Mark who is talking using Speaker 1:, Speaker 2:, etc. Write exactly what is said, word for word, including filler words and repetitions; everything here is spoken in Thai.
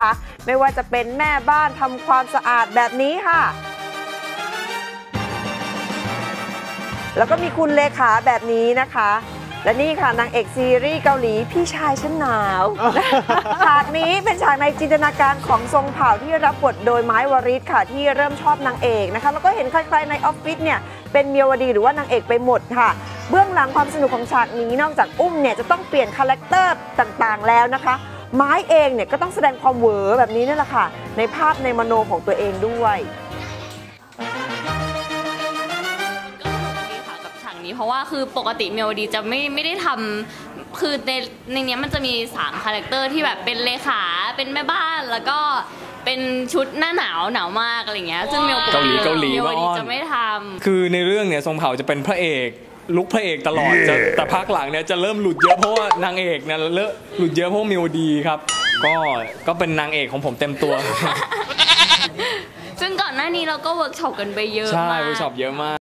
Speaker 1: ไม่ว่าจะเป็นแม่บ้านทำความสะอาดแบบนี้ค่ะแล้วก็มีคุณเลขาแบบนี้นะคะและนี่ค่ะนางเอกซีรีส์เกาหลีพี่ชายฉันหนาวฉากนี้เป็นฉากในจินตนาการของทรงเผ่าที่รับบทโดยไม้วริศค่ะที่เริ่มชอบนางเอกนะคะแล้วก็เห็นใครๆในออฟฟิศเนี่ยเป็นเมียวดีหรือว่านางเอกไปหมดค่ะเบื้องหลังความสนุกของฉากนี้นอกจากอุ้มเนี่ยจะต้องเปลี่ยนคาแรคเตอร์ต่างๆแล้วนะคะไม้เองเนี่ยก็ต้องแสดงความเหวอแบบนี้นี่แหละค่ะในภาพในมโนของตัวเองด้วย
Speaker 2: เพราะว่าคือปกติเมโลดีจะไม่ไม่ได้ทำคือในในนี้มันจะมีสามคาแรคเตอร์ที่แบบเป็นเลขาเป็นแม่บ้านแล้วก็เป็นชุดหน้าหนาวหนาวมากอะไรเงี้ยซึ่งเมล
Speaker 3: เกาหลีเกาหลี
Speaker 2: เมโลดีจะไม่ทำ
Speaker 3: คือในเรื่องเนี่ยทรงเผ่าจะเป็นพระเอกลุกพระเอกตลอดจะแต่ภาคหลังเนี่ยจะเริ่มหลุดเยอะเพราะว่านางเอกเนี่ยเลอะหลุดเยอะเพราะเมโลดีครับก็ก็เป็นนางเอกของผมเต็มตัว
Speaker 2: ซึ่งก่อนหน้านี้เราก็เวิร์กช็อปกันไปเยอะมาก
Speaker 3: ใช่เวิร์กช็อปเยอะมาก